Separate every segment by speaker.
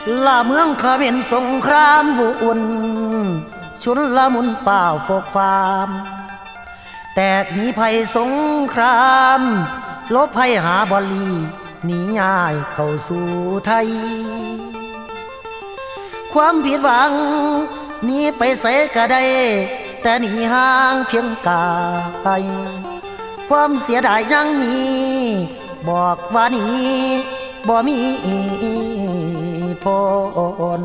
Speaker 1: ล่าเมืองเขมรสงครามวุ่นชุนละมุนฝ่าโฟกฟามแตกหนีภัยสงครามลบภัยหาบอลีหนีง่ายเข้าสู่ไทยความผิดหวังหนีไปเสกะได้แต่หนีห่างเพียงกายความเสียดายยังมีบอกว่านี้บ่มีผล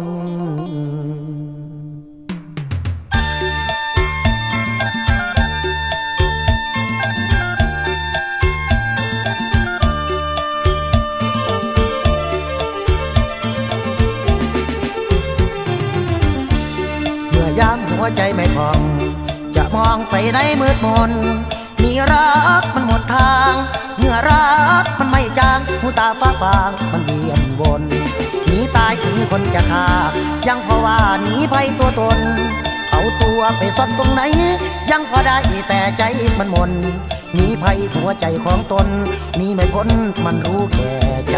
Speaker 1: เมื่อยามหัวใจไม่พองจะมองไปในมืดมนมีรักมันหมดทางเมื่อรักมันไม่จางหูตาฟ้าฟางมันเวียนวนหนีตายหนีคนจะฆ่ายังเพราะว่าหนีภัยตัวตนเอาตัวไปซ่อนตรงไหนยังพอได้แต่ใจมันหม่นหนีภัยหัวใจของตนหนีไม่พ้นมันรู้แก่ใจ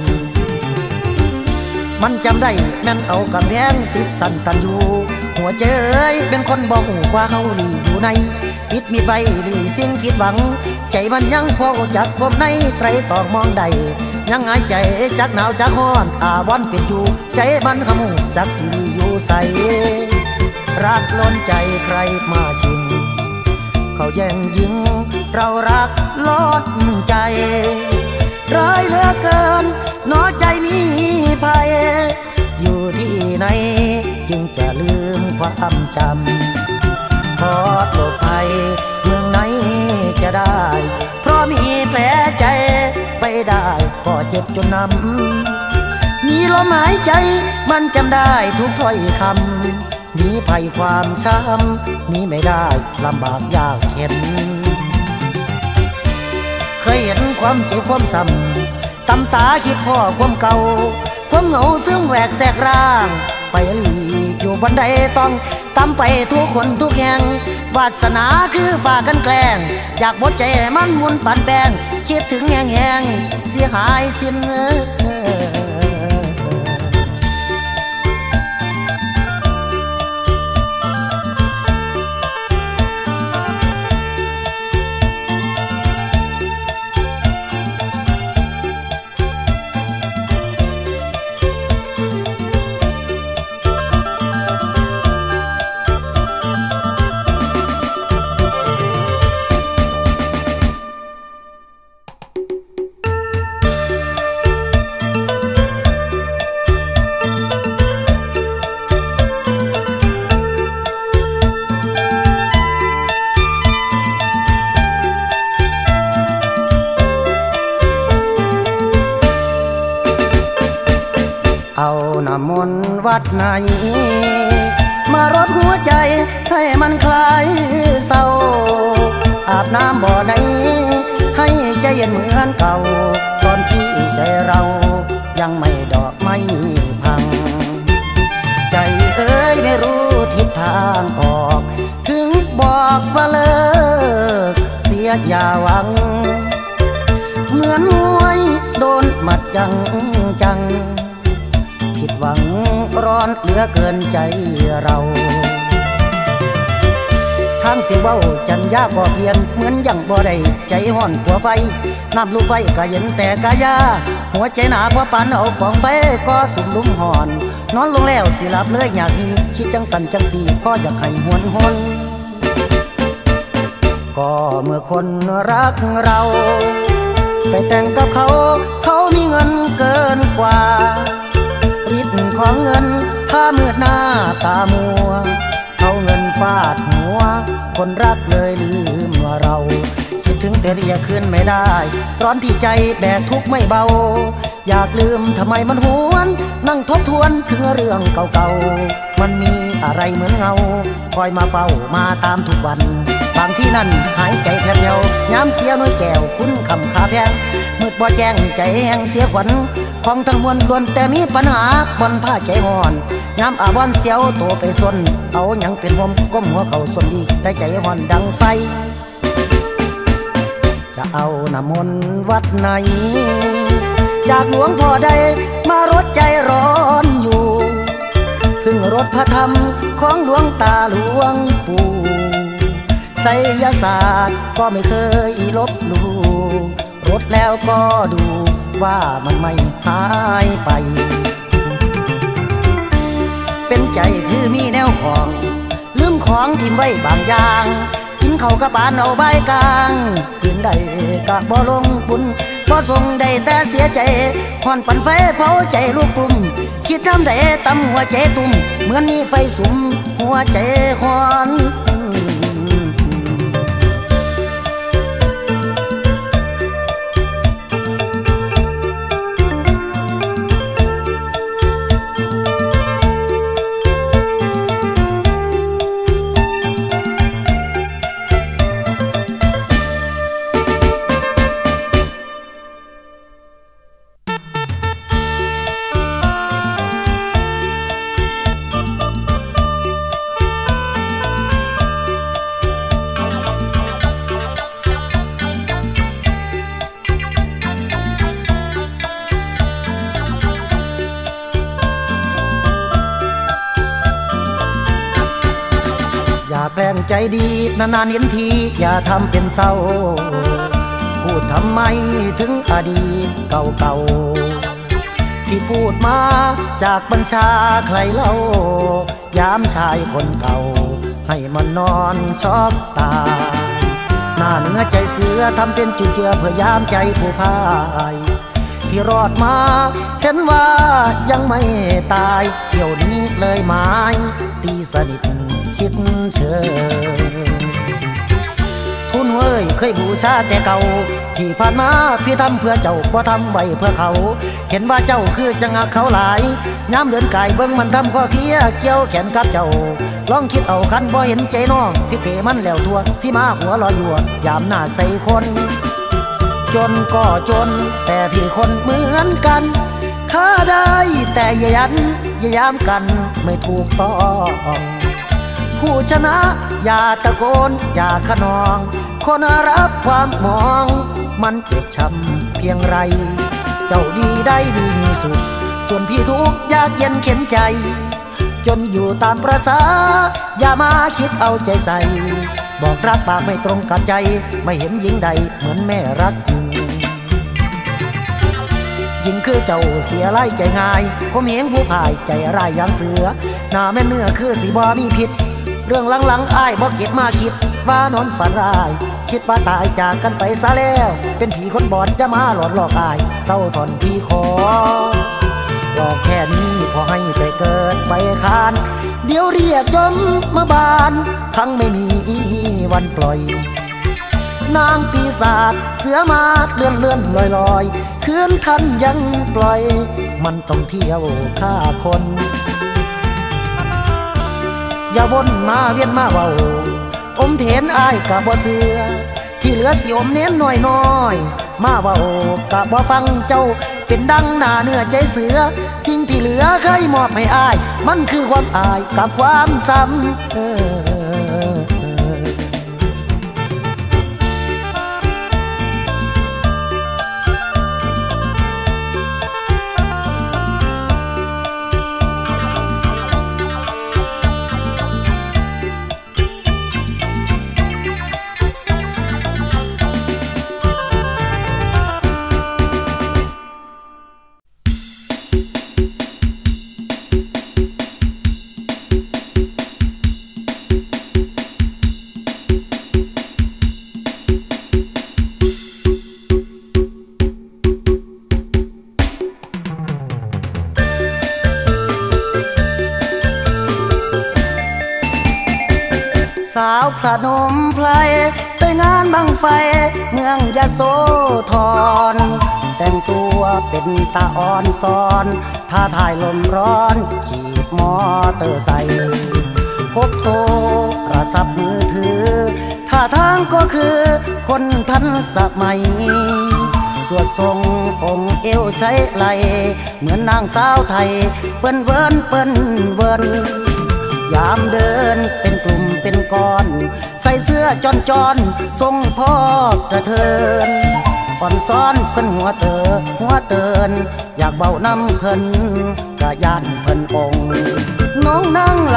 Speaker 1: มันจำได้แม่นเอากำแพงสิบสั่นตันอยู่หัวใจเป็นคนบอกว่าเขาหลีอยู่ในปิดมีใบหรือเสียงผิดหวังใจมันยังพอจักพบในไตรตอกมองใดยังหายใจจักหนาวจักฮ้อนตาบอนปิดอยู่ใจมันขมุจักสีอยู่ใสรักล้นใจใครมาชิงเขาแย่งยิงเรารักล้นใจร้ายเหลือเกินน้อใจมีภัยอยู่ที่ไหนจึงจะลืมความจำขอหลบภัยเมืองไหนจะได้เพราะมีแผลใจไปได้ก็เจ็บจนนำมีลมหายใจมันจำได้ทุกถ้อยคำหนีภัยความช้ำหนีไม่ได้ลำบากยากเข็นเคยเห็นความเจ็บความซ้ำตำตาคิดพ่อความเก่าความเหงาซึ่งแหวกแสกร่างไปหลีอยู่บนใดต้องตำไปทุกคนทุกแห่งวาสนาคือฝากกันแกล้งอยากบดใจมันมุนปั่นแปงคิดถึงแห้งเสียหายสิ้นเอาน้ำมนต์วัดไหนมารดหัวใจให้มันคลายเศร้าอาบน้ำบ่อไหนให้ใจเย็นเหมือนเก่าตอนที่ใจเรายังไม่ดอกไม่พังใจเอ้ยไม่รู้ทิศทางออกถึงบอกว่าเลิกเสียอย่าหวังเหมือนมวยโดนหมัดจังผิดหวังร้อนเหลือเกินใจเราทางสิเว้าจันยากบ่เพียนเหมือนยังบ่ได้ใจห่อนกว่าไฟน้ำลูกไฟก็เย็นแต่กายาหัวใจหนาเพราะปานเอากองไฟก็สุ่มลุ่มห่อนนอนลงแล้วสิหลับเลยอยากดีคิดจังสันจังสีก็อยากให้หวนก็เมื่อคนรักเราไปแต่งกับเขามีเงินเกินกว่าฤทธิ์ของเงินถ้ามืดหน้าตามัวเอาเงินฟาดหัวคนรักเลยลืมว่าเราคิดถึงแต่เรียกคืนไม่ได้ร้อนที่ใจแบกทุกข์ไม่เบาอยากลืมทำไมมันหวนนั่งทบทวนถึงเรื่องเก่าๆมันมีอะไรเหมือนเงาคอยมาเฝ้ามาตามทุกวันบางที่นั่นหายใจแผ่วเดียวย้ำเสียน้อยแก้วคุ้นคำขาแพงมืดบ่แจ้งใจแห้งเสียขวัญของทั้งมวลล้วนแต่มีปัญหาบนผ้าใจห่อนย้ำอาวันเสียวโตไปสนเอาหยังเป็นห่มก้มหัวเข่าสนดีได้ใจห่อนดังไฟจะเอาน้ำมนต์วัดไหนจากหลวงพ่อใดมารดใจร้อนอยู่พระธรรมของหลวงตาหลวงปู่ไสยศาสตร์ก็ไม่เคยลบหลู่รดแล้วก็ดูว่ามันไม่หายไปเป็นใจคือมีแนวของลืมของทิ้งไว้บางอย่างกินเขากระบานเอาใบกลางกินได้กะบ่ลงบุญบ่ทรงได้แต่เสียใจควันปั่นไฟเผาใจลูกกลุ่มคิดทำได้ตำหัวใจตุ่มเหมือนมีไฟสุมหัวใจควันแกล้งใจดีนานๆเห็นทีอย่าทำเป็นเศร้าพูดทำไมถึงอดีตเก่าๆที่พูดมาจากบัญชาใครเล่ายามชายคนเก่าให้มันนอนช็อกตาหน้าเนื้อใจเสือทำเป็นจุนเจือเพื่อยามใจผู้พ่ายที่รอดมาเห็นว่ายังไม่ตายเที่ยวนี้เลยหมายตีสนิทชิดเชยทุนเว้ยเคยบูชาแต่เก่าที่ผ่านมาพี่ทำเพื่อเจ้าบ่ทำไว้เพื่อเขาเห็นว่าเจ้าคือจังหักเขาหลายย้ำเดินกายเบิ่งมันทำข้อเคี้ยเกี่ยวแขนกับเจ้าลองคิดเอาคันบ่เห็นใจน้องพี่เตมันแล้วทั่วสิมาหัวลอยยัวยามหน้าใส่คนจนก็จนแต่พี่คนเหมือนกันข้าได้แต่อย่ายันอย่ายามกันไม่ถูกต้องผู้ชนะอย่าตะโกนอย่าขนองคนรับความมองมันเจ็บช้ำเพียงไรเจ้าดีได้ดีมีสุขส่วนพี่ทุกข์ยากเย็นเข็นใจจนอยู่ตามประสาอย่ามาคิดเอาใจใส่บอกรักปากไม่ตรงกับใจไม่เห็นหญิงใดเหมือนแม่รักจริงยิ่งคือเจ้าเสียไล่ใจง่ายผมเห็นผู้พ่ายใจร้ายอย่างเสือหน้าแม่เนื้อคือสีบ่มีพิษเรื่องหลังๆอ้ายบอกเก็บมาคิดว่านอนฝันร้ายคิดว่าตายจากกันไปซะแล้วเป็นผีคนบอดจะมาหลอกหลอกอายเศร้าทนพี่ขอหลอกแค่นี้ขอให้ไปเกิดไปคานเดี๋ยวเรียกยมมาบานทั้งไม่มีวันปล่อยนางปีศาจเสือมาเลื่อนลอยคืนทันยังปล่อยมันต้องเที่ยวฆ่าคนอย่าวนมาเวียนมาเบาอมเถนอ้ายกะบ่เสือที่เหลือสิอมเน้นน้อยมาเบากะบ่ฟังเจ้าเป็นดังหน้าเนื้อใจเสือสิ่งที่เหลือเคยมอบให้อ้ายมันคือความอายกับความซ้ำสาวพระนมไพรไปงานบังไฟเมืองยโสธรแต่งตัวเป็นตาอ่อนซ้อนท่าทายลมร้อนขี่มอเตอร์ไซค์พบโทรศัพท์มือถือท่าทางก็คือคนทันสมัยสวดทรงองค์เอวใช้ไหลเหมือนนางสาวไทยเปิ้นเวินยามเดินเป็นกลุ่มเป็นก้อนใส่เสื้อจอนทรงพ่อกระเทินอ่อนซ้อนเพิ่นหัวเตินอยากเบาน้ำเพิ่นกะย่านเพิ่นองน้องนั่งห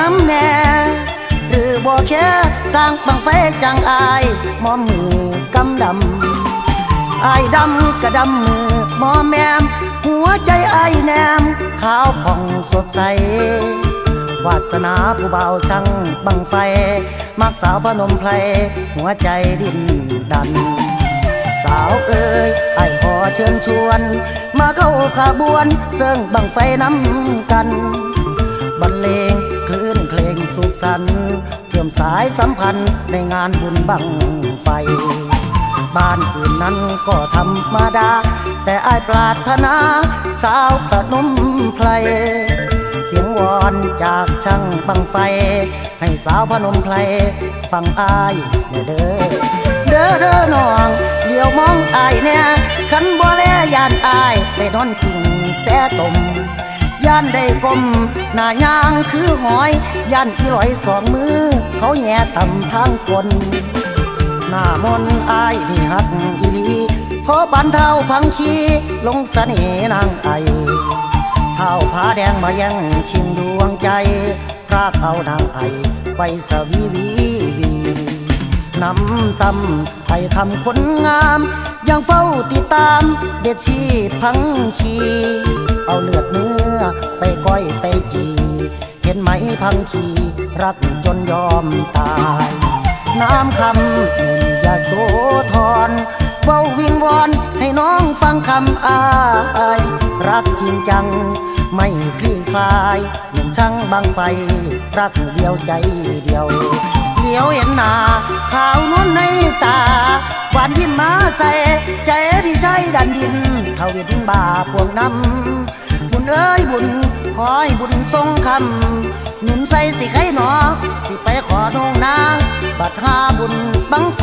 Speaker 1: ำแน่หรือบ่แค่สร้างบังไฟจังอายมอมมือกำดำอายดำกระดำมือมอแมมหัวใจอายแนมขาวผ่องสดใสวาสนาผู้เบาช่างบังไฟมักสาวพนมไพรหัวใจดิ้นดันสาวเอ๋ยไอ้ขอเชิญชวนมาเข้าขบวนเสิ่งบังไฟน้ำกันบรรเลงคลื่นเพลงสุขสันต์เสื่อมสายสัมพันธ์ในงานบุญบังไฟบ้านอื่นนั้นก็ธรรมดาแต่อ้ายปรารถนาสาวพนมไพรเสียงวอนจากช่างบังไฟให้สาวพนมไพรฟังอ้ายเด้อเด้อเด้อน้องเลี้ยวมองอ้ายเนี่ยขันบ่แลย่านอ้ายไปนอนกิ่งแซ่ตมย่านได้กลมหน้ายางคือหอยย่านที่ลอยสองมือเขาแย่ต่ำทางกลหน้ามนอายที่หักอีลีพอบันเท้าพังคีลงเสน่ห์นางไอเท้าผาแดงมายังชิงดวงใจพรากเอานางไอไปสวีวีน้ำซ้ำไอคำคนงามยังเฝ้าติดตามเด็ดชีพังคีเอาเลือดเนื้อไปก้อยไปจีเห็นไหมพังคีรักจนยอมตายน้ำคำหนุ่มยาโสธรเว้าวิงวอนให้น้องฟังคำอายรักจริงจังไม่คลี่คลายหนุ่มช่างบางไฟรักเดียวใจเดียวเลี้ยวเห็นหน้าขาวนวลในตาหวานยิ้มมาใส่ใจพี่ใจดันดินทวินบ่าพวงน้ำบุญเอ้ยบุญขอให้บุญทรงคำหนุนใส่สิใครหนอสิไปขอน้องนางบัดหาบุญบังไฟ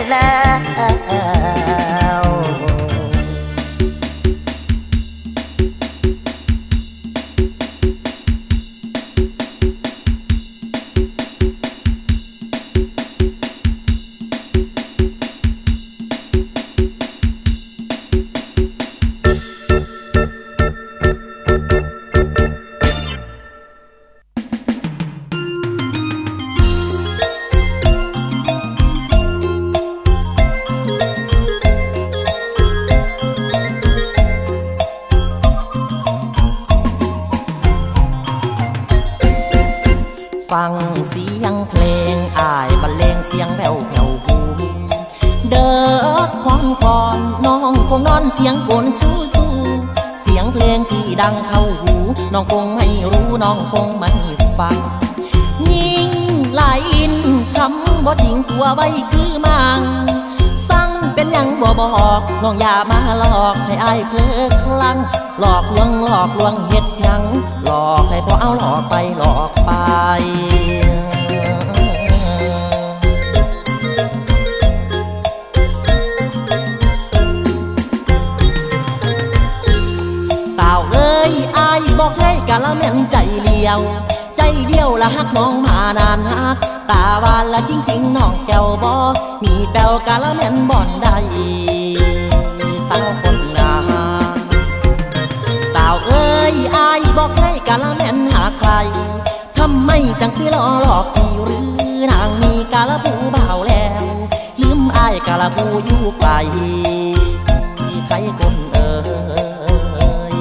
Speaker 1: แล้ว
Speaker 2: ฟังเสียงเพลงอ้ายบรรเลงเสียงแผ่วแผ่วหูเด้อคอนคอนน้องคงนอนเสียงโกนสู้สู้เสียงเพลงที่ดังเข้าหูน้องคงไม่รู้น้องคงไม่ฟังยิ่งหลายลิ้นคำบ่ทิ้งตัวไว้คือมังสั่งเป็นยังบ่บอกน้องอย่ามาหลอกให้อ้ายเพลิดคลั่งหลอกลวงเฮ็ดยังหลอกให้พอเอาหลอกไปหลอกไปสาวเอ้ยอายบอกให้กะละแม่นใจเลี้ยวใจเดียวละฮักน้องมานานฮักตาวานละจริงๆน้องแก้วบ่มีแปวกะละแม่นบ่อนได้สาวคนงามสาวเอ้ยอายบอกให้กะละแม่นหาใครทำไมจังสิหลอกพี่หรือนางมีกะละผู้บ่าวแล้วลืมอายกะละผู้อยู่ไกลใครคนเอ่ย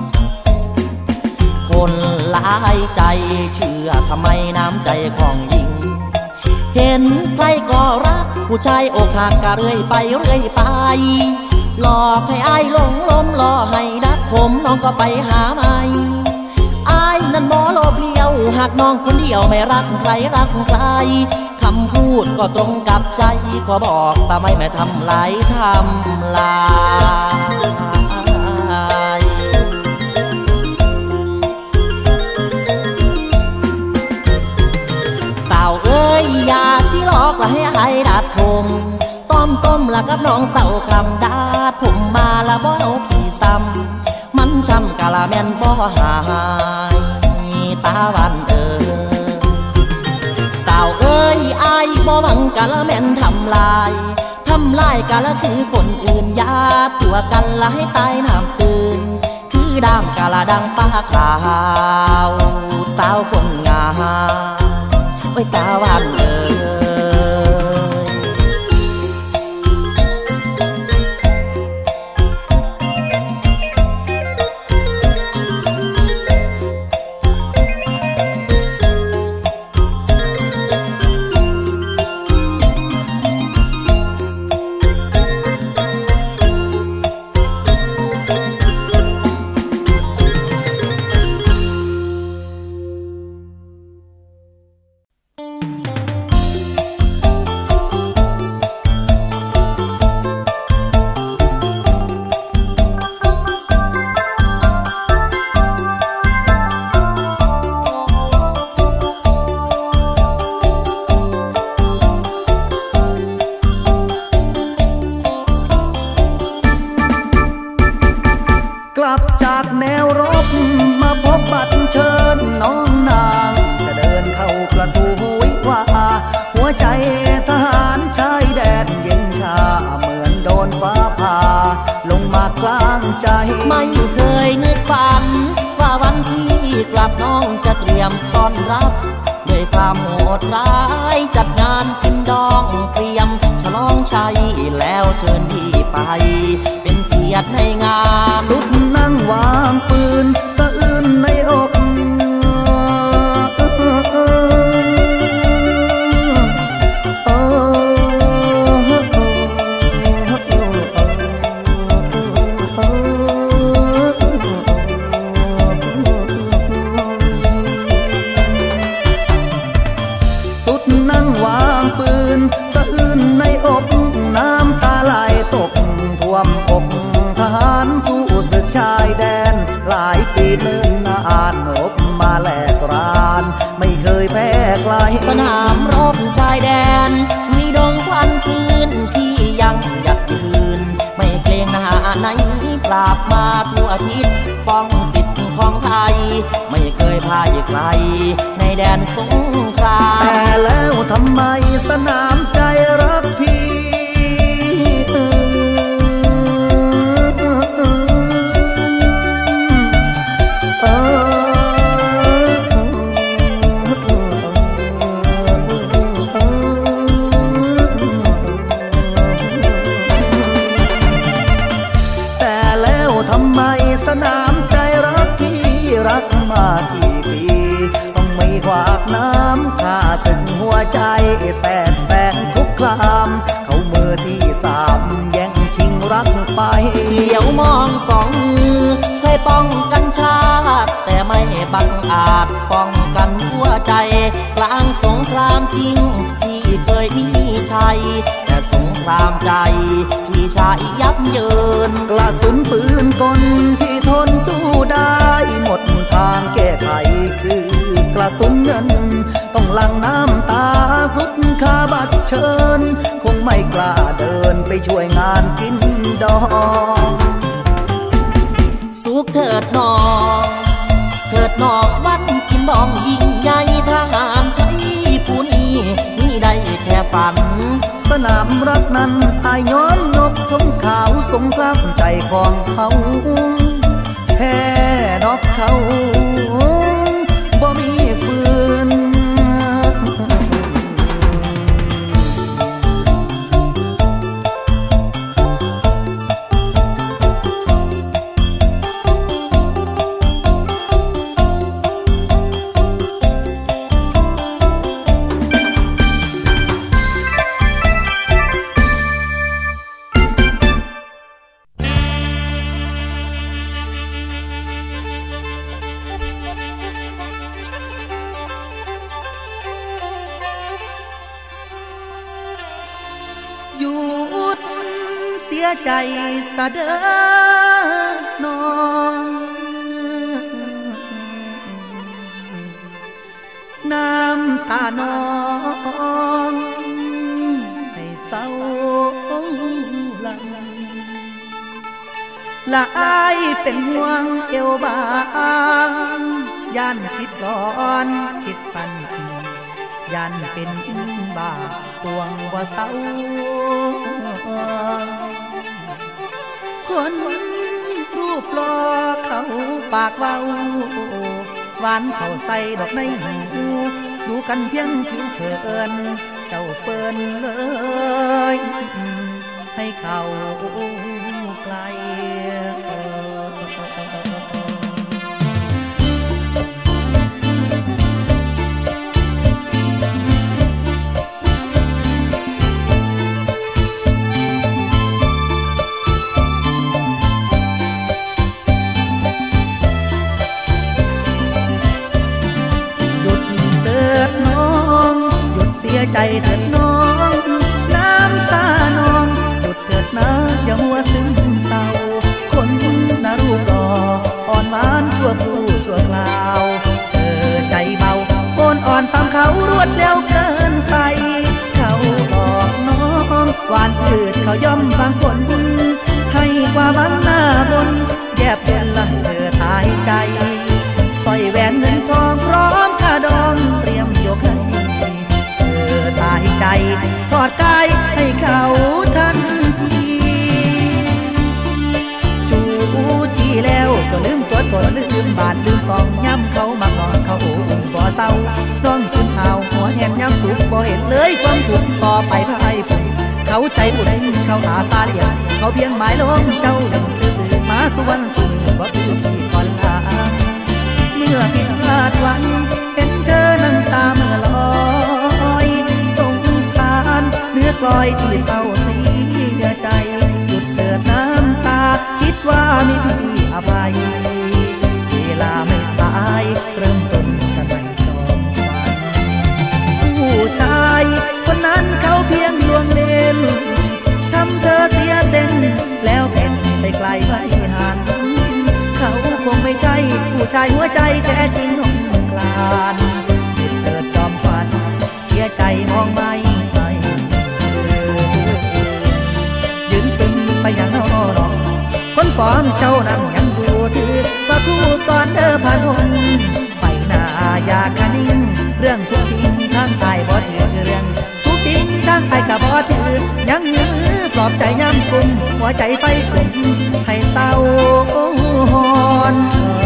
Speaker 2: คนหลายใจเชื่อทำไมน้ำใจของหญิงเห็นใครก็รักผู้ชายอกหักกะเรื่อยไปหลอกให้อายหลงลมล่อให้ดักผมน้องก็ไปหาใหม่อายนั่นบ่โลภเลี้ยวหากน้องคนเดียวไม่รักใครคำพูดก็ตรงกับใจขอบอกทำไมไม่ทำลายสาวเอ้ยอย่าสิหลอกละให้อายดัดผมต้มละกับน้องเสาคำดาดผมมาละบ่เอาพี่ซ้ำมันช้ำกะละแม่นบ่หายตาวันสาวเอ้ยอายบ่หวังกะละแม่นทำลายกะละคือคนอื่นยาตัวกันละให้ตายน้ำตื่นคือดามกะละดังป้าขาวสาวคนงาโอ้ยตาวันเอ๋ยไม่เคยนึกฝันว่าวันที่กลับน้องจะเตรียมต้อนรับด้วยความโหดร้ายจัดงานกินดองเตรียมฉลองชัยแล้วเชิญพี่ไปเป็นเกียรติในงาน
Speaker 1: สุดนั่งวางปืนสะอื้นในอกน้ำตาไหลตกท่วมอกทหารสู้ศึกชายแดนหลายปีเนิ่นนานรบมาแลกรานไม่เคยแพ้ใคร
Speaker 2: สนามรบชายแดนมีดงควันคืนที่ยังหยัดยืนไม่เกรงหน้าไหนปราบมาทั่วทิศป้องสิทธิ์ของไทยไม่เคยพ่ายใครในแดนสงคราม
Speaker 1: แต่แล้วทำไมสนามใจรักพี่รักมากี่ปีต้องไม่ขวากน้ำข้าศึกหัวใจแสนแสนคุกครามเขามือที่สามแย่งชิงรักไป
Speaker 2: เดี๋ยวมองสองมือเคยป้องกันชาติแต่ไม่บังอาจป้องกันหัวใจกลางสงครามจริงที่เคยมีชัยแต่สงครามใจพี่ชายยับเยิน
Speaker 1: กระสุนปืนกลที่ทนสู้ได้หมดทางแก้ไขคือกระสุนเงินต้องหลั่งน้ำตาสุดคาบัดเชิญคงไม่กล้าเดินไปช่วยงานกินดอง
Speaker 2: สุขเถิดนองเถิดนองวันกินดองยิ่งใหญ่ทหารไทยผู้นี้นี่ได้แค่ฝัน
Speaker 1: สนามรักนั้นอายย้อนนกทงขาวสงครามใจของเขาแพ้ดอกเขาบ่มีฟืนใจสะเด้อน้องน้ำตาน้องให้เศร้าหลังละอายเป็นห่วงเอวบางย่านคิดร้อนคิดฝันย่านเป็นบ้าปวงว่าเศร้าคนรูปหล่อเขาปากเว้า
Speaker 3: หวานเข้าใส่ดอกในหูดูกันเพียงผิวเผินเจ้าเปิ้นเลยให้เข้าไกลใจเถิดน้องน้ำตาน้องหยุดเถิดนะอย่ามัวซึมเศร้าคนน่ารูปหล่ออ่อนหวานชั่วครู่ชั่วคราวใจเบาโอนอ่อนตามเขารวดเร็วเกินไปเขาบอกน้องหวานพืชเขาย่อมบางคนให้กว่าบางหน้าบนแยบเย็นละเธอตายใจสร้อยแหวนเงินทองพร้อมค่าดองเตรียมยกให้ตายใจทอดกายให้เขาทันทีจูจีแล้วก็ลืมตัวตนลืมบาทลืมซองย้ำเขามากนอนเขาโอ้บ่เศร้าน้องซึมเอาหัวแหนย้ำสุกบ่เห็นเลยความทุกข์ต่อไปพายผุนเขาใจบุญเขาหาซาเลียเขาเพียงหมายลงเจ้าดังซื่อมาสวรรค์สุดบ่คือพี่ก่อนลาเมื่อผิดพลาดวันเห็นเธอนั่งตาเมื่อลอยเนื้อกลอยที่เศร้าเสียใจหยุดเกิดน้ำตาคิดว่ามีพี่อภัยเวลาไม่สายเริ่มต้นกันใหม่จอมวันผู้ชายคนนั้นเขาเพียงลวงเล่นทำเธอเสียเส้นแล้วเป็นไปไกลไม่หันเขาคงไม่ใช่ผู้ชายหัวใจแท้จริงของกลานหยุดเกิดจอมฝันเสียใจมองไม่ไปยังนรกคนก่อนเจ้านั้นยังอยู่ถือว่าครูสอนเธอผ่านคนไปหน้าอยากคะนิ่งเรื่องทุกสิ่งทางกายบ่ถือเรื่องทุกสิ่งทางกายกับบ่ถือยังยื้อปลอบใจย้ำกุมหัวใจไฟสุนให้เศร้าหอน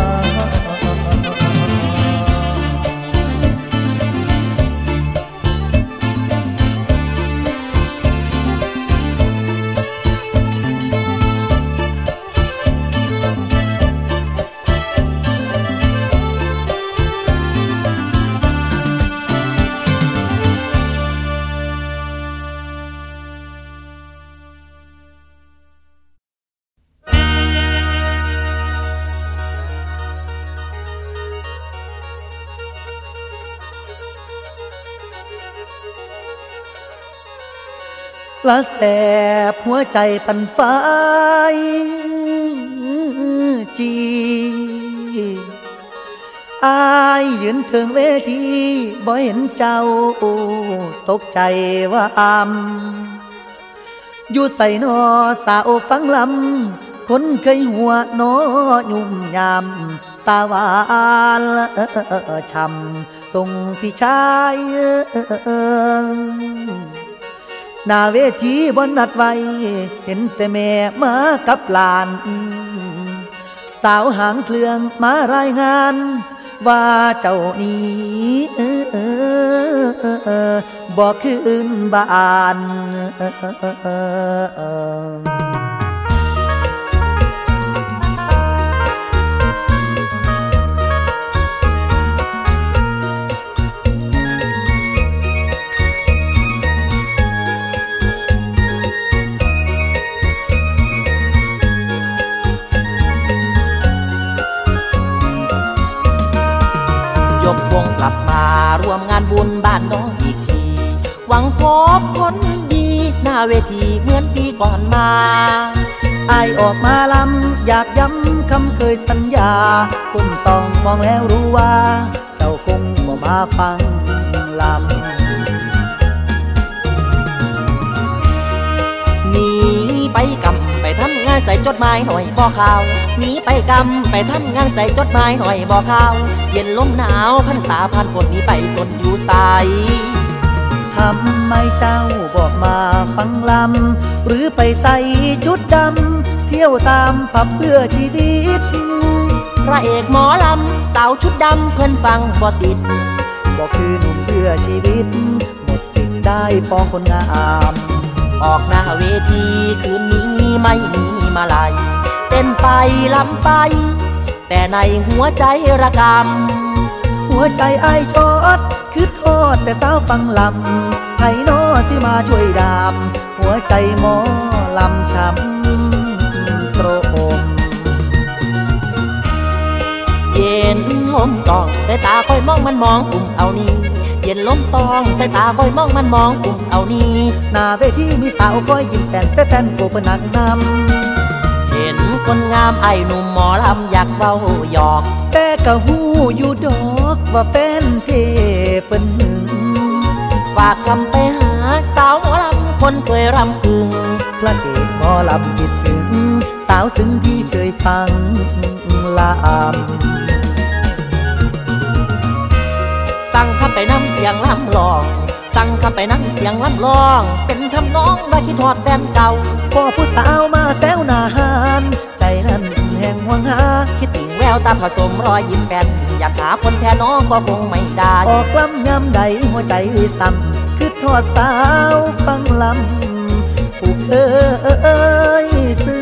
Speaker 3: ละแสบหัวใจปันไฟจีอายยืนถึงเวทีบ่เห็นเจ้าตกใจว่าอยู่ใส่นอสาวฟังลำคนเคยหัวนอยุ่มยำตาหวานช้ำส่งพี่ชายหน้าเวทีบนนัดไว้เห็นแต่แม่มากับหลานสาวหางเครื่องมารายงานว่าเจ้านี้บอกคืนบ้าน
Speaker 2: กลับมาร่วมงานบุญบ้านน้องอีกทีหวังพบคนดีหน้าเวทีเหมือนปีก่อนมา
Speaker 3: อายออกมาลำอยากย้ำคำเคยสัญญาก้มส่องมองแล้วรู้ว่าเจ้าคงบ่มาฟังลำ
Speaker 2: หนีไปกำไปทำงานใส่จดหมายหน่อยบ่ข่าวหนีไปกำไปทำงานใส่จดหมายหน่อยบ่ข่าวเย็นลมหนาวพรรษาผ่านคนนี้ไปสนอยู่ใส
Speaker 3: ทำไมเจ้าบอกมาฟังลำหรือไปใส่ชุดดำเที่ยวตามผับเพื่อชีวิต
Speaker 2: พระเอกหมอลำสาวชุดดำเพื่อนฟังบ่ติด
Speaker 3: บ่คือหนุ่มเพื่อชีวิตหมดสิ่งได้ปองคนงาม
Speaker 2: ออกหน้าเวทีคืนนี้ไม่มีมาลัยเต้นไปลำไปแต่ในหัวใจระกำ
Speaker 3: หัวใจไอชอดคือโทษแต่สาวฟังลำไห้โนสิมาช่วยดามหัวใจหมอลำช้ำโตรม
Speaker 2: เย็นลมตองสายตาคอยมองมันมองอุ่มเอานี่เย็นลมตองสายตาคอยมองมันมองอุ่มเอานี่
Speaker 3: หน้าเวทีมีสาวคอยยิ้มแต่แต่โกเปนักน
Speaker 2: ำเห็นคนงามไอ้หนุ่มหมอลำอยากเบาหยอก
Speaker 3: แต่กะหูอยู่ดอกว่าแฟนเทเปิ้นหึง
Speaker 2: ฝากคำไปหาสาวหมอลำคนเคยรำพึง
Speaker 3: พระเอกหมอลำคิดถึงสาวซึ้งที่เคยฟังล
Speaker 2: สั่งคำไปนำเสียงลำลองสั่งคำไปนำเสียงลำลองเป็นทำน้องว่าคิดทอดแฟนเก่า
Speaker 3: พอผู้สาวมาแซวหน้าหานใจนั้นแห่งหวังหา
Speaker 2: คิดถึงแววตาผสมรอยยิ้มแป้นอยากหาคนแทนน้องก็คงไม่ได้
Speaker 3: ออกลำยำใดหัวใจซ้ำคือทอดสาวฟังลำผู้เคยซึ้ง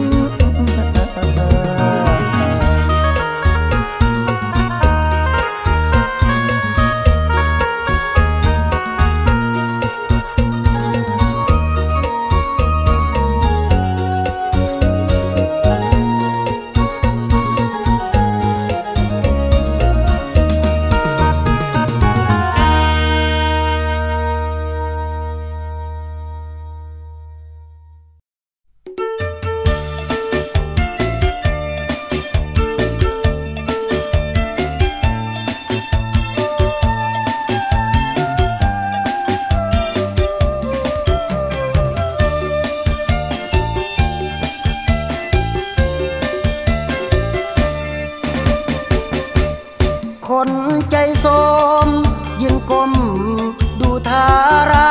Speaker 1: คนใจโสมยืนก้มดูทารา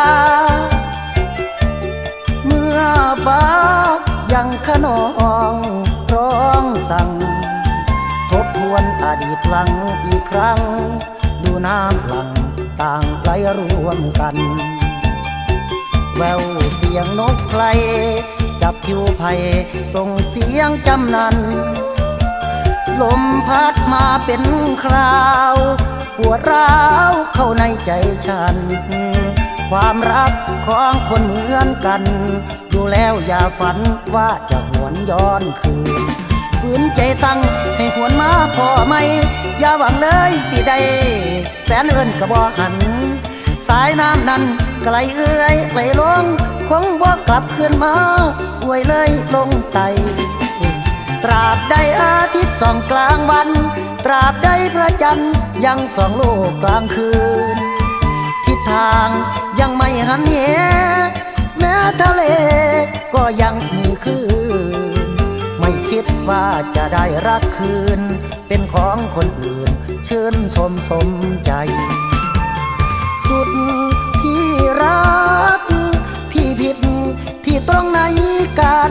Speaker 1: เมื่อฟ้ายังขนองร้องสั่งทบทวนอดีตหลังอีกครั้งดูน้ำหลังต่างไหลรวมกันแววเสียงนกไพลจับผิวไผ่ส่งเสียงจำนันลมพัดมาเป็นคราวปวดร้าวเข้าในใจฉันความรักของคนเหมือนกันดูแล้วอย่าฝันว่าจะหวนย้อนคืนฝืนใจตั้งให้หวนมาพอไหมอย่าหวังเลยสิได้แสนเอิ้นกะบ่หันสายน้ำนั้นไกลเอื้อยไหลลงคงบ่กลับคืนมาป่วยเลยลงไตตราบใดอาทิตย์ส่องกลางวันตราบใดพระจันทร์ยังส่องโลกกลางคืนทิศทางยังไม่หันเหแม้ทะเลก็ยังมีคลื่นไม่คิดว่าจะได้รักคืนเป็นของคนอื่นชื่นชมสมใจสุดที่รักพี่ผิดที่ตรงไหนกัน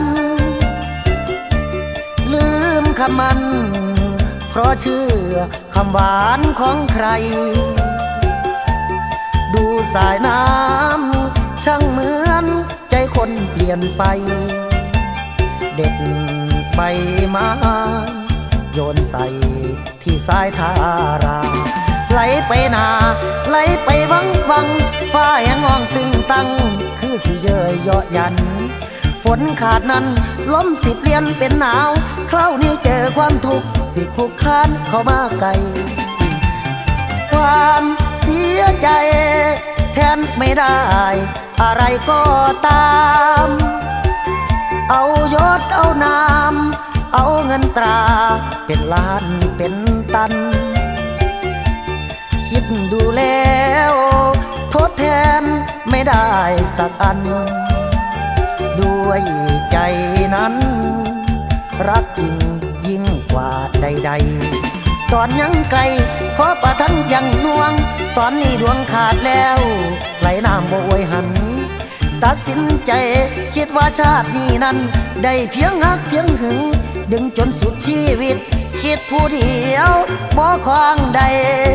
Speaker 1: ลืมคำมันเพราะเชื่อคำหวานของใครดูสายน้ำช่างเหมือนใจคนเปลี่ยนไปเด็ดใบไม้โยนใส่ที่สายทาราไหลไปนาไหลไปวังฟ้าแห้งงองตึงตังคือสิเย่ยเยาะยันฝนขาดนั้นลมสิเปลี่ยนเป็นหนาวคราวนี้เจอความทุกข์สิคุกคานเข้ามาไกลความเสียใจแทนไม่ได้อะไรก็ตามเอายศเอานามเอาเงินตราเป็นล้านเป็นตันคิดดูแล้วทดแทนไม่ได้สักอันด้วยใจนั้นรักจริงยิ่งกว่าใดๆตอนยังไกลเพราะประทังยังน่วงตอนนี้ดวงขาดแล้วไหลน้ำบ่อวยหันตัดสินใจคิดว่าชาตินี้นั้นได้เพียงฮักเพียงหึงดึงจนสุดชีวิตคิคิดผู้เดียวบ่คว้างใด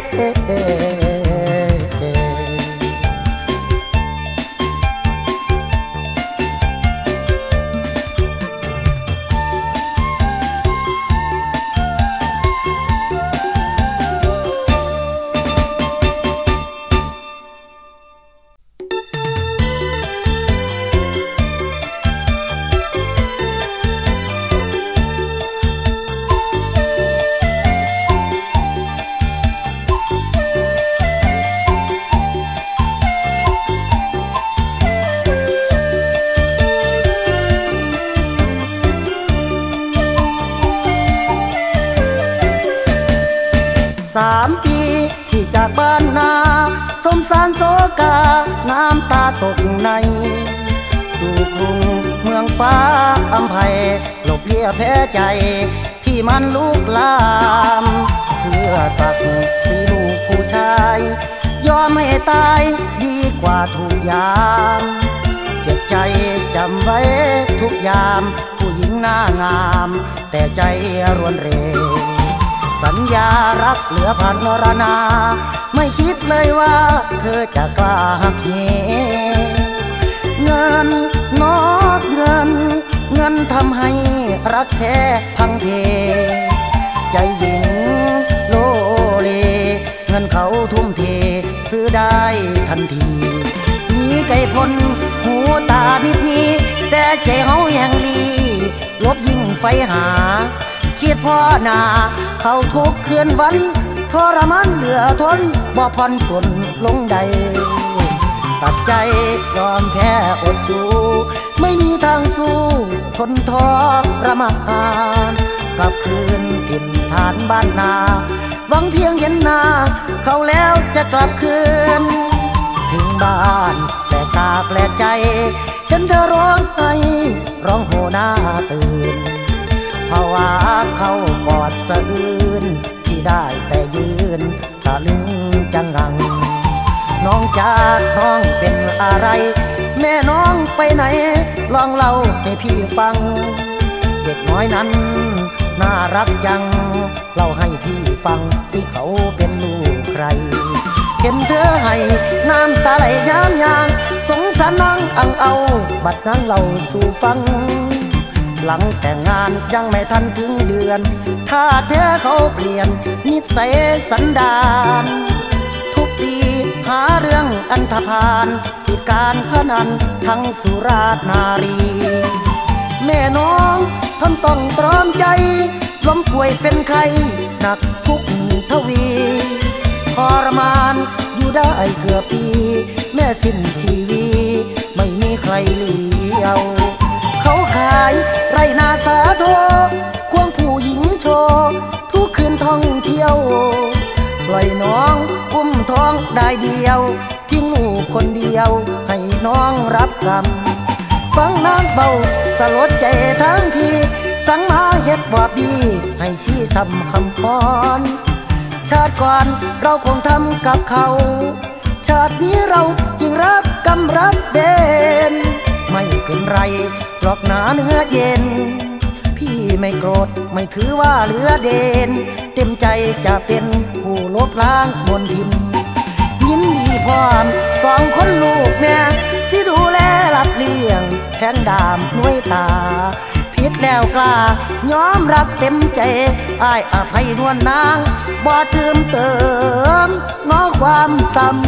Speaker 1: 3 ปีที่จากบ้านนาสมสารโศกาน้ำตาตกในสู่กรุงเมืองฟ้าอำไพหลบเลี้ยแพ้ใจที่มันลุกลามเพื่อศักดิ์ศรีลูกผู้ชายยอมให้ตายดีกว่าถูกยามเจ็บใจจำไว้ทุกยามผู้หญิงหน้างามแต่ใจรวนเรสัญญารักเหลือพันนรนาไม่คิดเลยว่าเธอจะกล้าหักเหเงินนอกเงินทำให้รักแท้พังเพใจหญิงโลเลเงินเขาทุ่มเทซื้อได้ทันทีมีไก่พลหูตามิดนี้แต่ใจเฮาแห่งลีลบยิ่งไฟหาคิดพ่อหน้าเขาทุกคืนวันทรมานเหลือทนบ่ผ่อนปลนลงใดตัดใจยอมแพ้อดสู้ไม่มีทางสู้ทนทรมานกลับคืนถิ่นฐานบ้านนาหวังเพียงเห็นหน้าเขาแล้วจะกลับคืนถึงบ้านแปลกตาแปลกใจเห็นเธอร้องไห้ร้องโหหน้าตื่นเพราะว่าเขากอดสะอื้นที่ได้แต่ยืนตะลึงจังงังน้องจากน้องเป็นอะไรแม่น้องไปไหนลองเล่าให้พี่ฟังเด็กน้อยนั้นน่ารักจังเล่าให้พี่ฟังสิเขาเป็นลูกใครเห็นเธอให้น้ำตาไหลย้ำยางสงสารน้องอังเอาบัดนั้นเล่าสู่ฟังหลังแต่งงานยังไม่ทันถึงเดือนถ้าเธอเขาเปลี่ยนนิสัยสันดานทุกปีหาเรื่องอันธพาลติดการพนันทั้งสุรานารีแม่น้องท่านต้องตรอมใจล้มป่วยเป็นไข้หนักทุกทวีทรมานอยู่ได้เกือบปีแม่สิ้นชีวีไม่มีใครเลี้ยวเขาขายไรนาสาโทควงผู้หญิงโชว์ทุกคืนท่องเที่ยวปล่อยน้องอุ้มท้องได้เดียวทิ้งลูกคนเดียวให้น้องรับกรรมฟังน้ำเบาสลดใจทั้งพี่สั่งมาเฮ็ดบ่บีให้ชี้ช้ำคำพรชาติก่อนเราคงทำกับเขาชาตินี้เราจึงรับกรรมรับเดนไม่เป็นไรหรอกหนาเนื้อเย็นพี่ไม่โกรธไม่ถือว่าเหลือเดนเต็มใจจะเป็นผู้ลบล้างมลทินยินดีพร้อม2 คนลูกแม่สิดูแลรับเลี้ยงแทนดามด้วยตาผิดแล้วกล้ายอมรับเต็มใจอ้ายอภัยนวลนางบ่เติมง้อความซ้ำ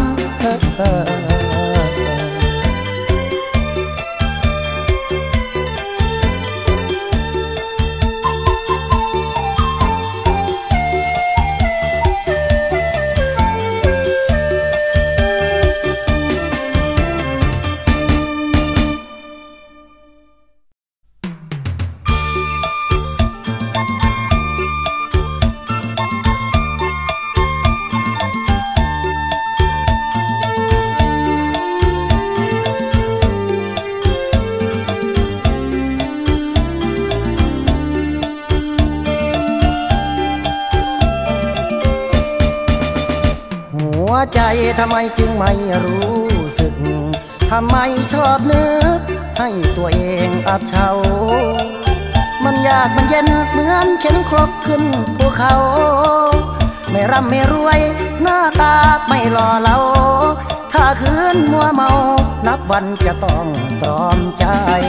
Speaker 1: ใจทำไมจึงไม่รู้สึกทำไมชอบนึกให้ตัวเองอับเฉามันยากมันเย็นเหมือนเข็นครกขึ้นภูเขาไม่ร่ำไม่รวยหน้าตาไม่หล่อเหลาถ้าคืนมัวเมานับวันจะต้องตรอมใจ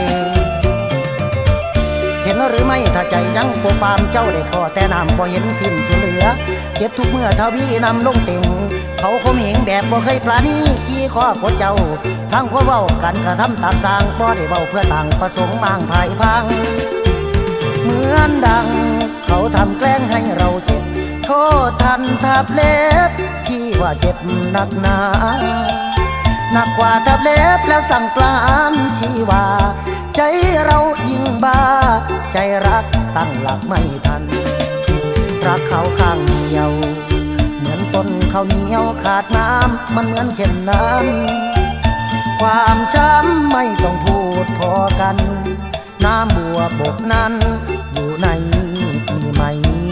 Speaker 1: เห็นหรือไม่ถ้าใจยังโปปามเจ้าได้ขอแต่น้ำบ่เห็นสิ้นสุดเหลือเก็บทุกเมื่อทวีนำลงเต็งเขาคมเหงแบบบ่เคยปลานี้ขี้ข้อกดเจ้าทั้งคนเว้ากันกระทำตามสร้างบ่ได้เว้าเพื่อสั่งประสงค์บางภายพังเหมือนดังเขาทำแกล้งให้เราเจ็บโทษทันทับเล็บที่ว่าเจ็บหนักหนาหนักกว่าทับเล็บแล้วสั่งกลานชีวาใจเรายิ่งบ้าใจรักตั้งหลักไม่ทันรักเขาข้างเดียวเหมือนต้นข้าวเหนียวขาดน้ำมันเหมือนเช่นนั้นความช้ำไม่ต้องพูดพอกันน้ำบัวบกนั้นอยู่ในมีไหม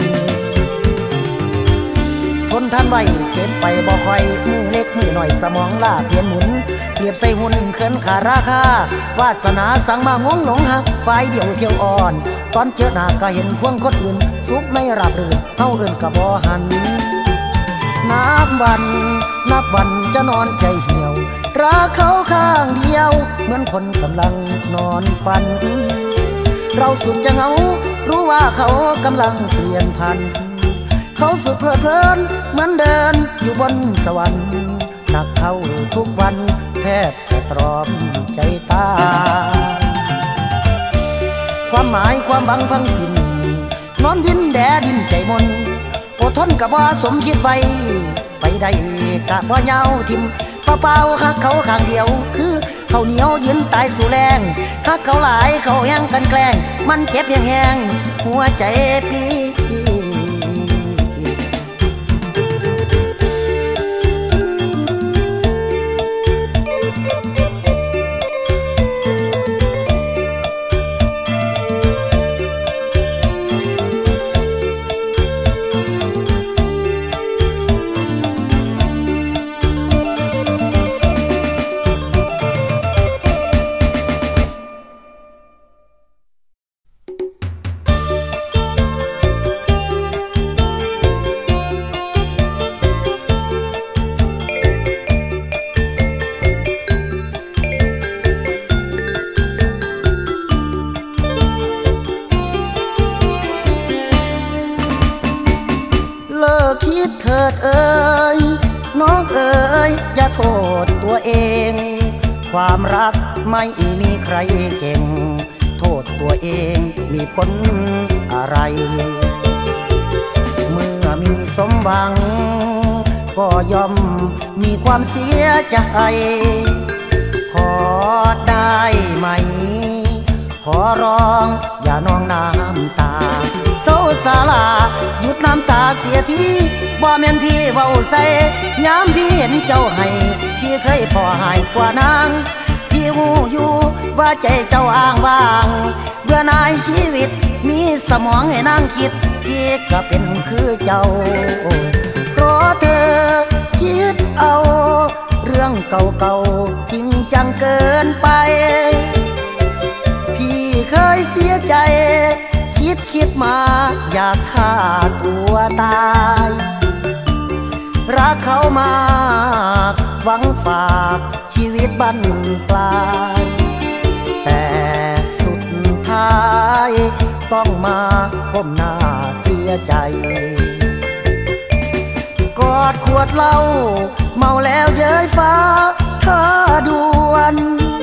Speaker 1: ทนท่านไว้เก็บไปบ่ค่อยมือเล็กมือหน่อยสมองล่าเปลี่ยนหมุนเปรียบใส่หุ่นเขินขาราคาวาสนาสั่งมางงหลงหักฝ่ายเดียวเที่ยวอ่อนตอนเจอหน้าก็เห็นควงคนอื่นสุขไม่ราบรื่นเท่าอื่นก็บ่หันนับวันจะนอนใจเหี่ยวรักเขาข้างเดียวเหมือนคนกำลังนอนฝันเราสุดจะเหงารู้ว่าเขากำลังเปลี่ยนพันเขาสุดเพลิดเพลินเหมือนเดินอยู่บนสวรรค์หนักเข้าทุกวันแทบจะตรอมใจตายความหมายความหวังพังสิ้นนอนดินแดดินใจมนอดทนกับว่าสมคิดไว้ไปได้กะบ่เยาทิมเปล่าๆฮักเขาข้างเดียวคือเขาเหนียวยืนตายสู่แรงฮักเขาหลายเขาแย่งกันแกล้งมันเจ็บแห้งหัวใจพี่คิดเถิดเอ่ยน้องเอ๋ยอย่าโทษตัวเองความรักไม่มีใครเก่งโทษตัวเองมีผลอะไรเมื่อมีสมหวังก็ย่อมมีความเสียใจขอได้ไหมขอร้องอย่านองน้ำตาโซสาลาหยุดน้ำตาเสียทีบ่แม่นพี่เว้าใส่ยามพี่เห็นเจ้าให้พี่เคยพอหายกว่านางพี่หูอยู่ว่าใจเจ้าอ้างว้างเบื่อหน่ายชีวิตมีสมองให้นั่งคิดพี่ก็เป็นคือเจ้าเพราะเธอคิดเอาเรื่องเก่าๆจริงจังเกินไปพี่เคยเสียใจคิดมาอยากฆ่าตัวตายรักเขามากหวังฝากชีวิตบั้นปลายแต่สุดท้ายต้องมาก้มหน้าเสียใจกอดขวดเหล้าเมาแล้วเย้ยฟ้าเธอด่วน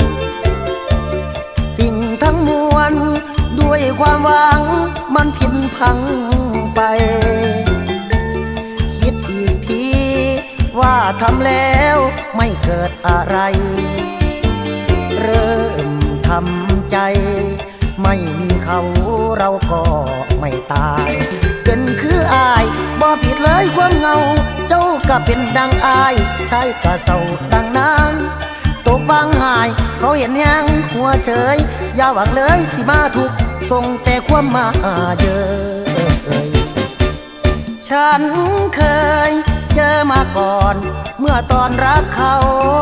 Speaker 1: สิ่งทั้งมวลด้วยความหวังมันผิดพังไปคิดอีกทีว่าทำแล้วไม่เกิดอะไรเริ่มทำใจไม่มีเขาเราก็ไม่ตายเป็นคืออายบ่ผิดเลยความเหงาเจ้าก็เป็นดังอายใช่ก็เศร้าดังนางตกวางหายเขาเห็นยังหัวเฉยอย่าหวังเลยสิมาทุกส่งแต่ความมาเยอะฉันเคยเจอมาก่อนเมื่อตอนรักเขา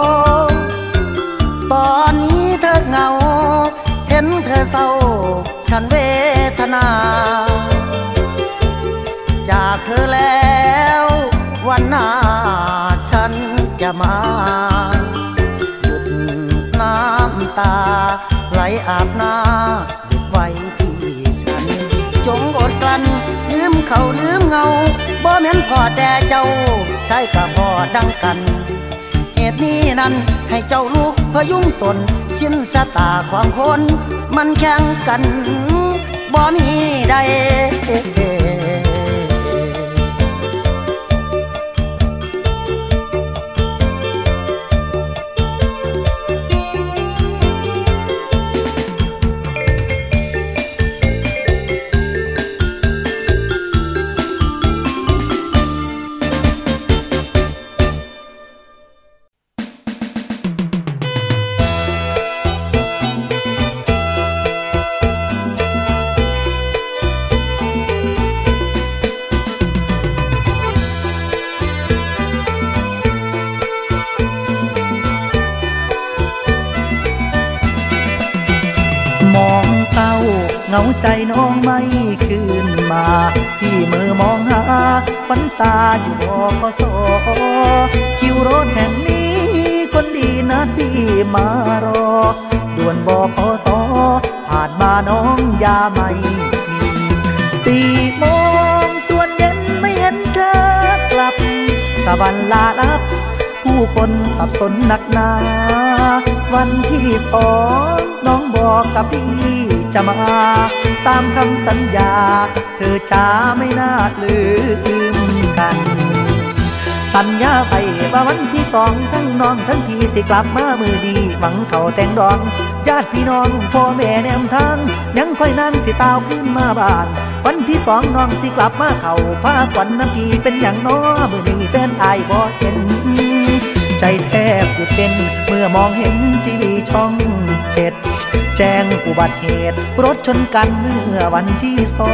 Speaker 1: ตอนนี้เธอเหงาเห็นเธอเศร้าฉันเวทนาจากเธอแล้ววันหน้าฉันจะมาหยุดน้ำตาไหลอาบหน้าหยุดไว้ที่ฉันจงอดกลั้นลืมเขาลืมเงาบ่แม่นพอแต่เจ้าใช่ก็พอดังกันเหตุนี้นั้นให้เจ้าลูกพยุงตนชิ้นชะตาของคนมันแข่งกันบ่มีใด
Speaker 3: เงาใจน้องไม่คืนมาที่มือมองหาฝันตาอยู่บกสคิวรถแห่งนี้คนดีนะที่มารอด่วนบกสผ่านมาน้องยาไม่มี4 โมงจวนเย็นไม่เห็นเธอกลับตะวันลาลับผู้คนสับสนหนักหนาวันที่2น้องบอกกับพี่จะมาตามคำสัญญาเธอจะไม่น่าลืมกันสัญญาไปว่าวันที่2ทั้งน้องทั้งพี่สิกลับมามือดีหวังเขาแต่งดองญาติพี่น้องพ่อแม่แนมทางยังค่อยนั่งสิตาวขึ้นมาบ้านวันที่2น้องสิกลับมาเขาพาขวัญน้ำพี่เป็นอย่างน้อมือนี้แฟนอายบ่เห็นใจแทบหยุดเต้นเมื่อมองเห็นทีวีช่อง7แจ้งอุบัติเหตุรถชนกันเมื่อวันที่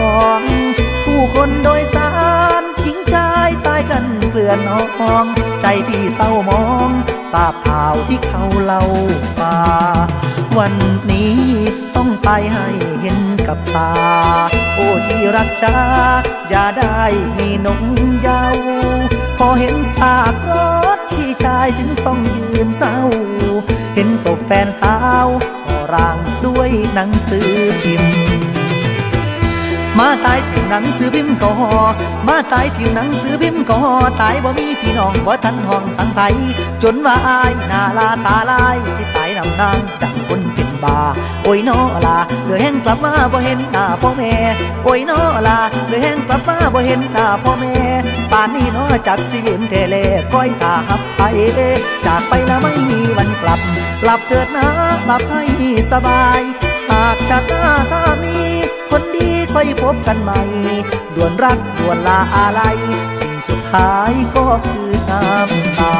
Speaker 3: 2ผู้คนโดยสารหญิงชายตายกันเกลื่อนห้องใจพี่เศร้ามองทราบข่าวที่เขาเล่ามาวันนี้ต้องไปให้เห็นกับตาโอ้ที่รักจ้าอย่าได้มีนงเยาว์พอเห็นซากรถที่ชายถึงต้องยืนเศร้าเห็นศพแฟนสาวร่างด้วยหนังสือพิมพ์มาตายผิวหนังสือพิมพ์ก็ห่อมาตายผิวหนังสือพิมพ์ก็ห่อตายบ่มีพี่น้องบ่ทันห้องสังไผจนว่าอายหน้าลาตาลายสิตายนำนางดังคนเป็นบาโอ้ยน้อลาเหลือแห้งกลับมาบ่เห็นหน้าพ่อแม่โอ้ยน้อลาเหลือแห้งกลับมาบ่เห็นหน้าพ่อแม่ป่านนี้น้อจักสิยืนเทเลคอยตาหับไปจากไปแล้วไม่มีวันกลับหลับเถิดนะหลับให้สบายหากจากหน้าถ้ามีคนดีค่อยพบกันใหม่ด่วนรักด่วนลาอะไรสิ่งสุดท้ายก็คือน้ำตา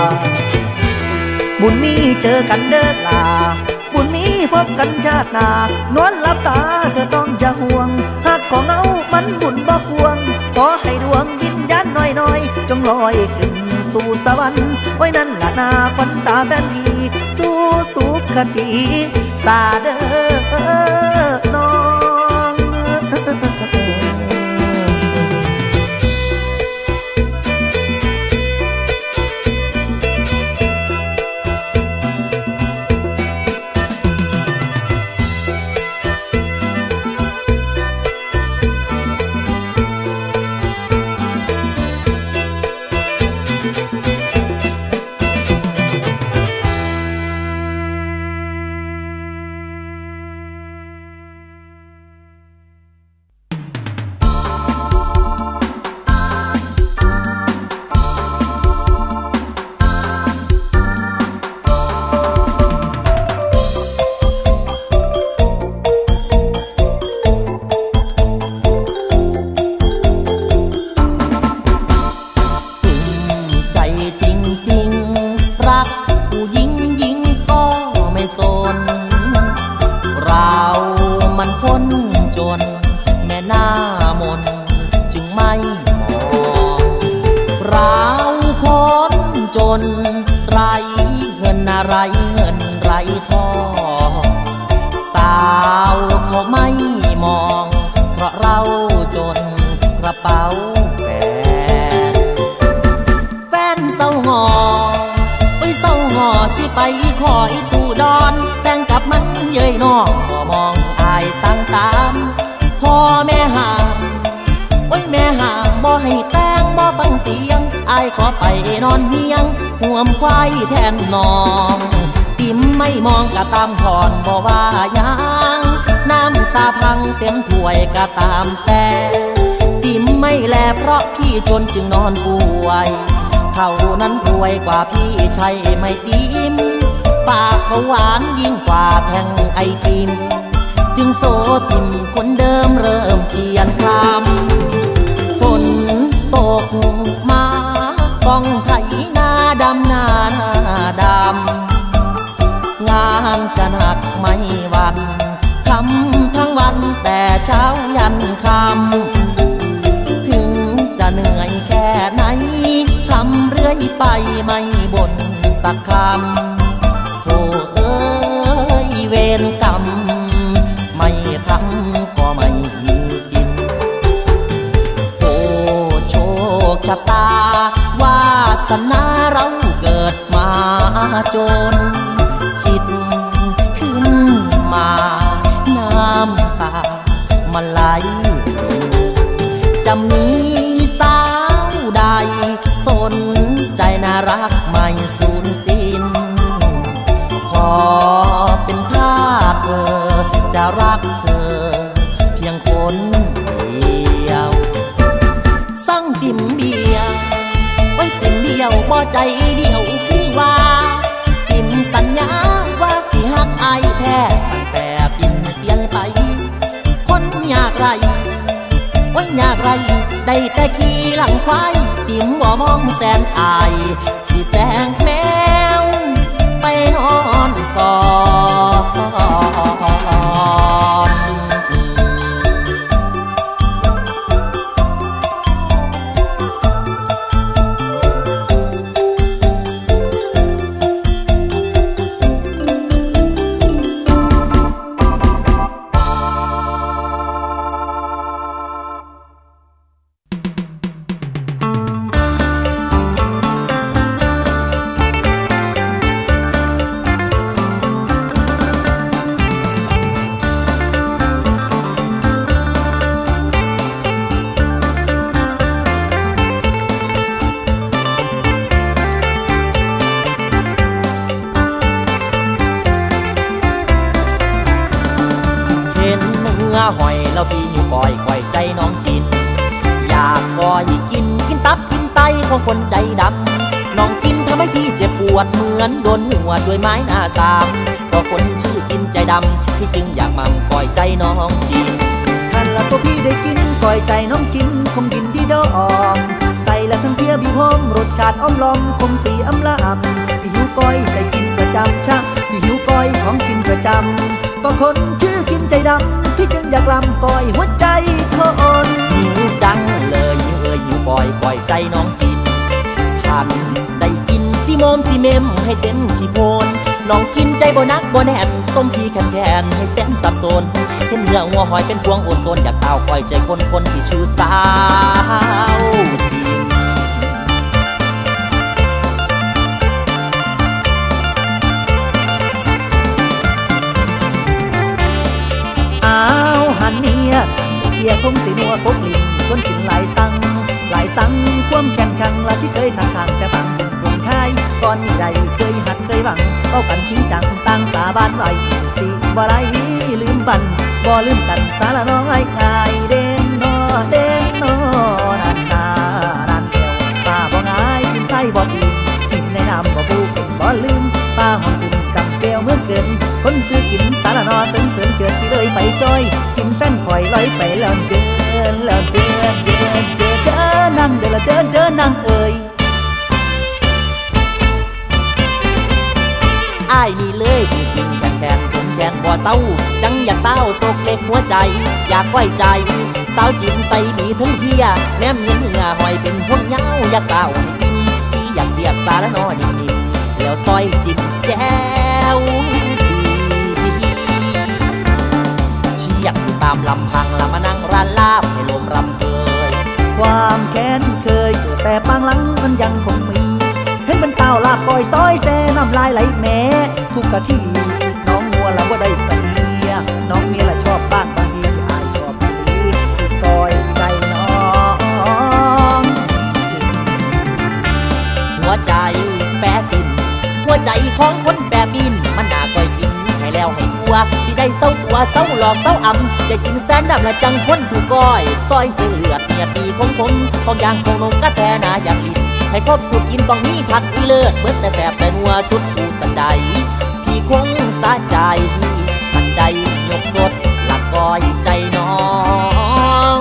Speaker 3: บุญมีเจอกันเด้อลาบุญมีพบกันชาติหน้านวลลับตาเธอต้องอย่าห่วงหากของเอามันบุญบ่ควงขอให้ดวงวิญญาณน้อยๆจงลอยขึ้นสู่สวรรค์ไว้นั่นละนาควันตาแฟนพี่สู่สุขติสาเด้อน้อง
Speaker 2: นไรเงินอะไรเงินไรทองสาวเขาไม่มองเพราะเราจนกระเป๋าเย้ยน้องบ่มองอายสั่งตามพ่อแม่ห้ามโอ้ยแม่ห้ามบ่ให้แต่งบ่ฟังเสียงอายขอไปนอนเฮียงห่วมควายแทนน้องติมไม่มองกะตามถอนบ่ว่ายังน้ำตาพังเต็มถ้วยกะตามแต่ติมไม่แลเพราะพี่จนจึงนอนป่วยเขานั้นรวยกว่าพี่ใช่ไม่ติมปากเขาหวานยิ่งกว่าแท่งไอติมจึงโซทิมคนเดิมเริ่มเปลี่ยนคำฝนตกมากองไถนาดำนาดำงานจะหนักไม่วันทำทั้งวันแต่เช้ายันค่ำถึงจะเหนื่อยแค่ไหนทำเรื่อยไปไม่บ่นสักคำโธ่เอ้ยเวรกรรมไม่ทำก็ไม่มีกินโอ้โชคชะตาวาสนาเราเกิดมาจนคิดขึ้นมาน้ำตามันไหลจะมีสาวใดสนใจน่ารักไม่สูญสิ้นขอเป็นทาสเธอจะรักเธอเพียงคนเดียวสั่งติ่มเดียวไว้ติ่มเดียวบ่ใจเดียวพี่ว่าติ่มสัญญาว่าสิฮักอายแท้ตั้งแต่ปิ่นเปลี่ยนไปคนอยากไรโอ้ยอยากไรได้แต่ขี่หลังควายติ่มบ่มองแสนอายสิแจงแมวไปนอนสอนหอยแล้วพี่หิวปล่อยไว้ใจน้องจินอยากก้อยกินตับกินไตของคนใจดำน้องจินทำให้พี่เจ็บปวดเหมือนโดนหัวด้วยไม้หน้าสามก็คนชื่อจินใจดำพี่จึงอยากมั่งก้อยใจน้องจิน
Speaker 3: คันละตัวพี่ได้กินก้อยใจน้องกินคงยินดีดอกใส่ละทั้งเพียบิวหอมรสชาติอ้อมล้อมคงสีอำลำพี่หิวก้อยใจกินประจำชะพี่หิวก้อยของกินประจำก็คนชื่อกินใจดำพี่จึงอยากลำก้อยหัวใจคน
Speaker 2: หิวจังเลยหิวบ่อยก้อยใจน้องจินคันได้กินสิโมมสิเมมให้เต็มขี้โพนน้องจินใจบ่นักบ่แน่นต้มพี่แคนให้แสนสับสนเห็นเนื้อหัวหอยเป็นพวงโอนตนอยากเต้าก้อยใจคนที่ชื่อสาวจิน
Speaker 3: หันเนี่ยเกียคงสีนัวกบลิ่นชวนกินหลายสั่งความแข็งขังละที่เคยขังแต่บางส่งท้ายก่อนนี้ใดเคยหักเคยหวังเป้ากันจริงจังตั้งสาบานไว้สิบ่ไรลืมบันบ่ลืมกันสาละน้องไอ้เด่นนอนันเดียวป้าบ่ง่ายกินไส้บ่ตีกินในน้ำบ่บูเป็นบ่ลืมป้าหอมกุ่มกับแก้วเมื่อเกินคนซื้อกินสาละนอเสริมเกิดที่เลยไปจอยกินแฟนข่อยลอยไปแล้วเดินนั่งเดินนั่งเอ่ย
Speaker 2: อ้ายนี่เลยจริงแคนจนแคนบ่เศร้าจังอยากเต้าโศกเล็กหัวใจอยากไว้ใจสาวจินใส่มีทั้งเพียแนมเห็นเหือหอยเป็นพวกเงาอยากเต้ากินพี่อยากเสียบสาละนอนิ่มๆแล้วซอยจิ้มแก้วอยากตามลำพังละมานั่งร้านลาบให้ลมรำเกย
Speaker 3: ความแค้นเคยแต่ปางหลังมันยังคงมีเห็นมันเต้าลาบก้อยซอยแซ่น้ำลายไหลแม่ทุกกะที่น้องมัวละว่าได้สนีน้องมีละชอบบ้างบางทีอายชอบดีคือกอยใจน้อง
Speaker 2: หัวใจแปรกินหัวใจของคนแปรบินมันน่าก้อยกินให้แล้วให้ทั่วสิได้เศร้าตัวเศร้าหลอกเศร้าอ่ำใจจริงแสนดำละจังคนถูกก้อยซอยเสือดเนียดดีของผมของยางของนงกระแทนาอย่างลิ้นให้ครบสุดกินต้องมีผักอีเลิศเบิดแต่แสบแต่นัวสุดผู้สันใดพี่คงสะใจทันใดยกสดหลักก้อยใจน้อง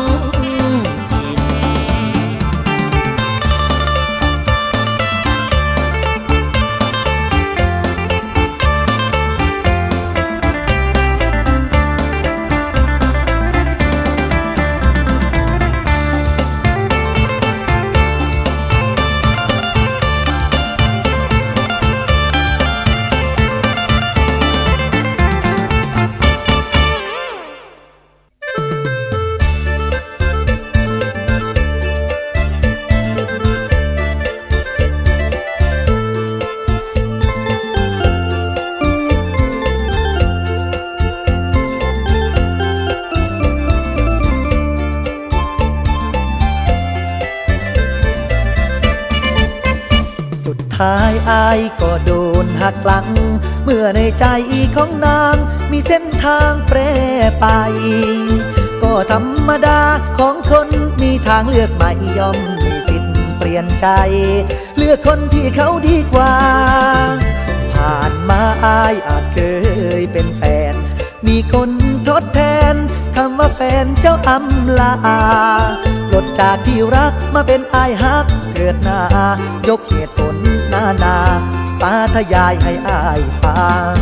Speaker 3: ท้ายอายก็โดนหักหลังเมื่อในใจของนางมีเส้นทางแปรไปก็ธรรมดาของคนมีทางเลือกใหม่ย่อมมีสิทธิ์เปลี่ยนใจเลือกคนที่เขาดีกว่าผ่านมาอายอาจเคยเป็นแฟนมีคนทดแทนคำว่าแฟนเจ้าอำลาปลดจากที่รักมาเป็นอายฮักเกิดหน้ายกเหตุผลนาสาธยายให้อายฟัง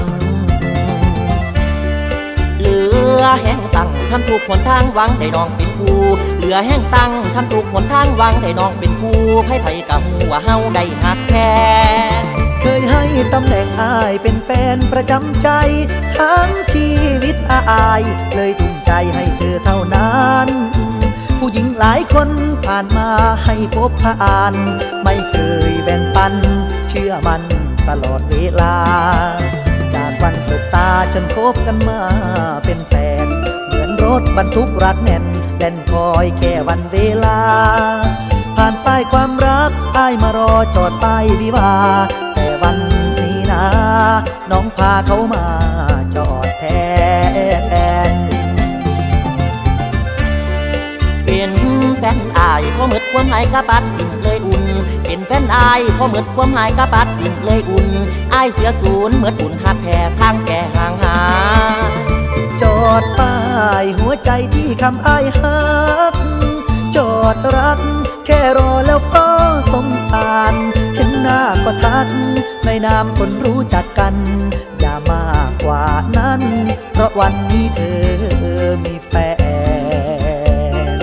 Speaker 2: เหลือแห้งตั้งทำถูกคนทางหวังได้น้องเป็นคู่เหลือแห้งตั้งทำถูกคนทางหวังได้น้องเป็นคู่ไพ่ไผ่กับหัวเฮาได้หักแท้
Speaker 3: เคยให้ตำแหน่งอายเป็นแฟนประจำใจทั้งชีวิตอายเลยทุ่มใจให้เธอเท่านั้นผู้หญิงหลายคนผ่านมาให้พบผ่านไม่เคยแบ่งปันเชื่อมันตลอดเวลาจากวันสบตาจนคบกันมาเป็นแฟนเหมือนรถบรรทุกรักแน่นแล่นคอยแค่วันเวลาผ่านป้ายความรักอ้ายมารอจอดป้ายวิวาแต่วันนี้นะน้องพาเขามาจอดแทน
Speaker 2: เป็นแฟนอายพอหมดความหมายกะปัดดิ่งเลยอุ่นเป็นแฟนอายพอหมดความหมายกะปัดดิ่งเลยอุ่นอายเสียศูนย์เหมือนอุ่นหักแผ่ทางแก่ห่างหา
Speaker 3: จอดป้ายหัวใจที่คำอายฮักจอดรักแค่รอแล้วก็สงสารเห็นหน้าก็ทักในนามคนรู้จักกันอย่ามากกว่านั้นเพราะวันนี้เธอมีแฟน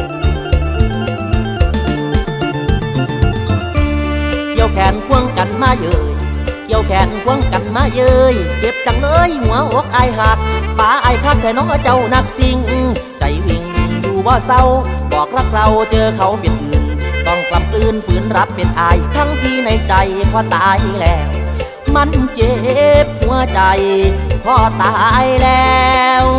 Speaker 2: เกี่ยวแขนควงกันมาเยยเกี่ยวแขนควงกันมาเยยเจ็บจังเลยหัวอกอายหักป่าอายคักแต่น้องเจ้านักสิ่งใจวิ่งอยู่บ่เศร้าบอกรักเราเจอเขาเป็นอื่นต้องกลับตื่นฝืนรับเป็นอายทั้งที่ในใจพอตายแล้วมันเจ็บหัวใจพอตายแล้ว